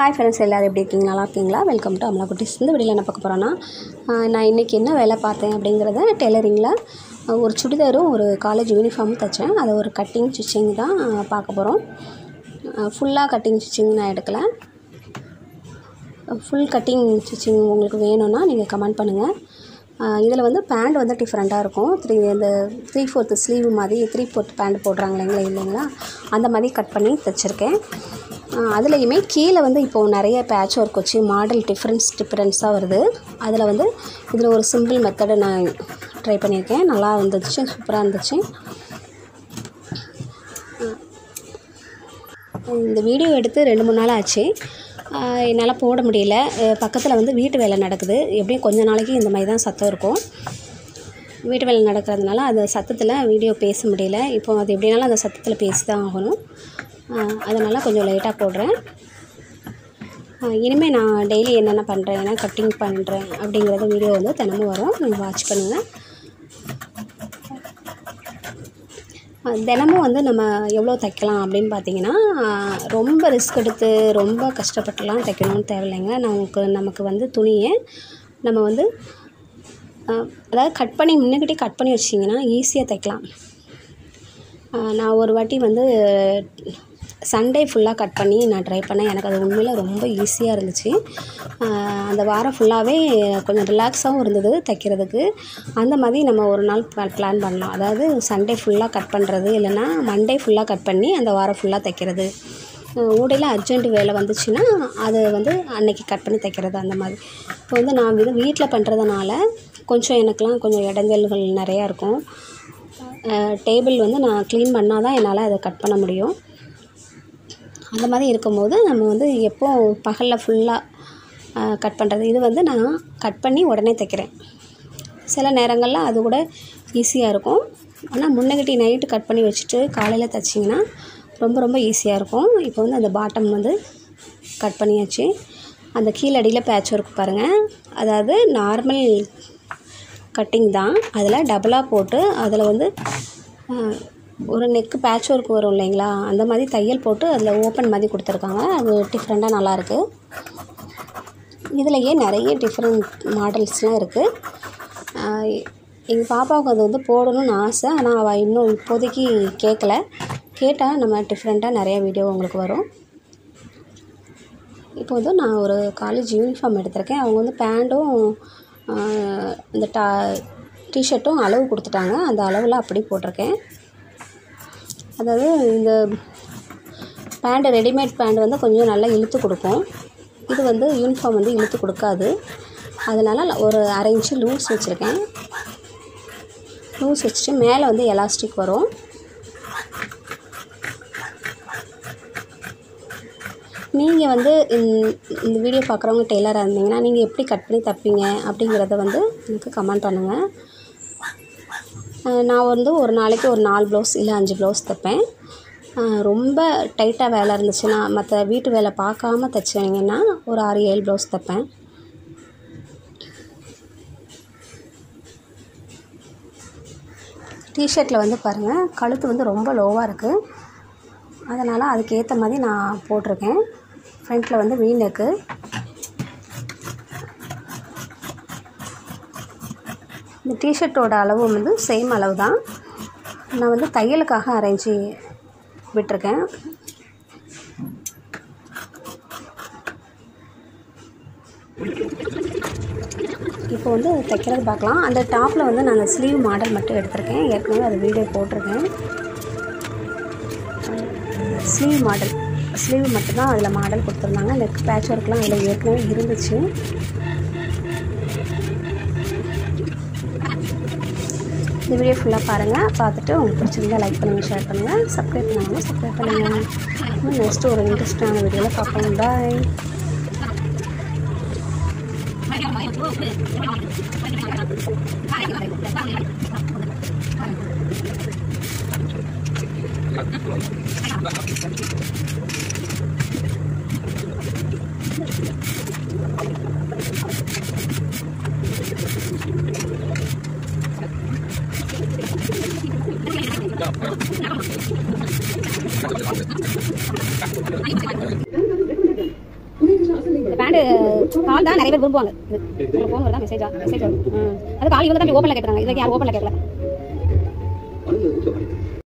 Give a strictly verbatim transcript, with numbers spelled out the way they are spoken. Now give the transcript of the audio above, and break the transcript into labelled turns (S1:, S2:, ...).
S1: Hi friends, எல்லோரும் எப்படி இருக்கீங்க? நல்லா இருக்கீங்களா? வெல்கம் டு அமலா குட்டீஸ். இந்த வீடியோவில் என்ன பார்க்க போகிறோன்னா, நான் இன்றைக்கி என்ன வேலை பார்த்தேன் அப்படிங்கிறத டெய்லரிங்கில் ஒரு சுடிதாரும் ஒரு காலேஜ் யூனிஃபார்மும் தைச்சேன். அதை ஒரு கட்டிங் ஸ்டிச்சிங் தான் பார்க்க போகிறோம். ஃபுல்லாக கட்டிங் ஸ்டிச்சிங் நான் எடுக்கலை. ஃபுல் கட்டிங் ஸ்டிச்சிங் உங்களுக்கு வேணும்னா நீங்கள் கமெண்ட் பண்ணுங்கள். இதில் வந்து பேண்ட் வந்து டிஃப்ரெண்ட்டாக இருக்கும். த்ரீ இந்த த்ரீ ஃபோர்த்து ஸ்லீவ் மாதிரி த்ரீ ஃபோர்த் பேண்ட் போடுறாங்க இல்லைங்களா இல்லைங்களா அந்த மாதிரி கட் பண்ணி தைச்சிருக்கேன். அதுலேயுமே கீழே வந்து இப்போது நிறைய பேட்ச் ஒர்க் வச்சு மாடல் டிஃப்ரென்ஸ் டிஃப்ரென்ஸாக வருது. அதில் வந்து இதில் ஒரு சிம்பிள் மெத்தடை நான் ட்ரை பண்ணியிருக்கேன். நல்லா இருந்துச்சு, சூப்பராக இருந்துச்சு. இந்த வீடியோ எடுத்து ரெண்டு மூணு நாள் ஆச்சு. என்னால் போட முடியல. பக்கத்தில் வந்து வீட்டு வேலை நடக்குது. எப்படியும் கொஞ்ச நாளைக்கு இந்த மாதிரி தான் சத்தம் இருக்கும். வீட்டு வேலை நடக்கிறதுனால அந்த சத்தத்தில் வீடியோ பேச முடியல. இப்போ அது எப்படினாலும் அந்த சத்தத்தில் பேசி தான் ஆகணும். அதனால் கொஞ்சம் லைட்டாக போடுறேன். இனிமேல் நான் டெய்லி என்னென்ன பண்ணுறேன், என்ன கட்டிங் பண்ணுறேன் அப்படிங்கிறத வீடியோ வந்து தினமும் வரும். நீங்கள் வாட்ச் பண்ணுங்கள். தினமும் வந்து நம்ம எவ்வளோ தைக்கலாம் அப்படின்னு பார்த்தீங்கன்னா, ரொம்ப ரிஸ்க் எடுத்து ரொம்ப கஷ்டப்பட்டுலாம் தைக்கணும்னு தேவையில்லைங்க. நமக்கு நமக்கு வந்து துணியை நம்ம வந்து அதாவது கட் பண்ணி முன்னுக்கிட்டே கட் பண்ணி வச்சிங்கன்னா ஈஸியாக தைக்கலாம். நான் ஒரு வாட்டி வந்து சண்டே ஃபுல்லாக கட் பண்ணி நான் ட்ரை பண்ணேன். எனக்கு அது உண்மையில் ரொம்ப ஈஸியாக இருந்துச்சு. அந்த வாரம் ஃபுல்லாகவே கொஞ்சம் ரிலாக்ஸாகவும் இருந்தது தைக்கிறதுக்கு. அந்த மாதிரி நம்ம ஒரு நாள் பிளான் பண்ணலாம். அதாவது சண்டே ஃபுல்லாக கட் பண்ணுறது, இல்லைன்னா மண்டே ஃபுல்லாக கட் பண்ணி அந்த வாரம் ஃபுல்லாக தைக்கிறது. ஊடையில் அர்ஜென்ட் வேலை வந்துச்சுன்னா அதை வந்து அன்னைக்கு கட் பண்ணி தைக்கிறது. அந்த மாதிரி இப்போ வந்து நான் வந்து வீட்டில் பண்ணுறதுனால கொஞ்சம் எனக்கெலாம் கொஞ்சம் இடைஞ்சல்கள் நிறையா இருக்கும். டேபிள் வந்து நான் க்ளீன் பண்ணால் தான் என்னால் அதை கட் பண்ண முடியும். அந்த மாதிரி இருக்கும்போது நம்ம வந்து எப்போ பகலில் ஃபுல்லாக கட் பண்ணுறது, இது வந்து நான் கட் பண்ணி உடனே தைக்கிறேன். சில நேரங்களில் அது கூட ஈஸியாக இருக்கும். ஆனால் முன்னகிட்டி நைட்டு கட் பண்ணி வச்சுட்டு காலையில் தைச்சிங்கன்னா ரொம்ப ரொம்ப ஈஸியாக இருக்கும். இப்போ வந்து அந்த பாட்டம் வந்து கட் பண்ணியாச்சு. அந்த கீழடியில் பேட்ச் ஒர்க் பாருங்கள். அதாவது நார்மல் கட்டிங் தான், அதில் டபுளாக போட்டு அதில் வந்து ஒரு நெக்கு பேட்ச் ஒர்க் வரும் இல்லைங்களா, அந்த மாதிரி தையல் போட்டு அதில் ஓப்பன் மாதிரி கொடுத்துருக்காங்க. அது டிஃப்ரெண்ட்டாக நல்லாயிருக்கு. இதுலையே நிறைய டிஃப்ரெண்ட் மாடல்ஸ்லாம் இருக்குது. எங்கள் பாப்பாவுக்கு அது வந்து போடணும்னு ஆசை. ஆனால் அவள் இன்னும் இப்போதைக்கு கேட்கல. கேட்டால் நம்ம டிஃப்ரெண்ட்டாக நிறையா வீடியோ உங்களுக்கு வரும். இப்போ வந்து நான் ஒரு காலேஜ் யூனிஃபார்ம் எடுத்திருக்கேன். அவங்க வந்து பேண்ட்டும் இந்த டா டிஷர்ட்டும் அளவு கொடுத்துட்டாங்க. அந்த அளவில் அப்படி போட்டிருக்கேன். அதாவது இந்த பேண்ட்டு ரெடிமேட் பேண்ட் வந்து கொஞ்சம் நல்லா இழுத்து கொடுக்கும். இது வந்து யூனிஃபார்ம் வந்து இழுத்து கொடுக்காது. அதனால் ஒரு அரை இன்ச்சு லூஸ் வச்சுருக்கேன். லூஸ் வச்சுட்டு மேலே வந்து எலாஸ்டிக் வரும். நீங்கள் வந்து இந்த வீடியோ பார்க்குறவங்க டெய்லராக இருந்தீங்கன்னா நீங்கள் எப்படி கட் பண்ணி தைப்பீங்க அப்படிங்கிறத வந்து எனக்கு கமெண்ட் பண்ணுங்கள். நான் வந்து ஒரு நாளைக்கு ஒரு நாலு ப்ளவுஸ் இல்லை அஞ்சு ப்ளவுஸ் தைப்பேன். ரொம்ப டைட்டாக வேலை இருந்துச்சுன்னா, மற்ற வீட்டு வேலை பார்க்காம தைச்சிங்கன்னா ஒரு ஆறு ஏழு ப்ளவுஸ் தைப்பேன். டிஷர்ட்டில் வந்து பாருங்கள், கழுத்து வந்து ரொம்ப லோவாக இருக்குது. அதனால் அதுக்கேற்ற மாதிரி நான் போட்டிருக்கேன். ஃப்ரண்ட்டில் வந்து வீ நெக்கு. இந்த டிஷர்ட்டோட அளவு வந்து சேம் அளவு தான். நான் வந்து தையலுக்காக அரைஞ்சி விட்டுருக்கேன். இப்போ வந்து தைக்கிறது பார்க்கலாம். அந்த டாப்பில் வந்து நான் அந்த ஸ்லீவ் மாடல் மட்டும் எடுத்திருக்கேன். ஏற்கனவே அது வீடியோ போட்டிருக்கேன். ஸ்லீவ் மாடல் ஸ்லீவ் மட்டும்தான் அதில் மாடல் கொடுத்துருந்தாங்க. நெக் பேட்ச் ஒர்க்லாம் அதில் ஏற்கனவே இருந்துச்சு. இந்த வீடியோ ஃபுல்லாக பாருங்கள். பார்த்துட்டு உங்களுக்கு பிடிச்சிருந்தா லைக் பண்ணுங்கள், ஷேர் பண்ணுங்கள், சப்ஸ்கிரைப் பண்ணாமல் சப்ஸ்கிரைப் பண்ணுங்கள். நெக்ஸ்ட்டு ஒரு இன்ட்ரெஸ்டான வீடியோவில் பார்ப்போம். பாய்.
S2: Thank you.
S1: இந்த பேண்ட் கால் தான் நிறைய பேர் விரும்புவாங்க. இது ஃபோன் வருதா மெசேஜா மெசேஜ் வரும். அது கால் இவங்க தான் ஓப்பனில் கேட்குறாங்க. இதுக்கு யாரும் ஓப்பனில் கேட்கல.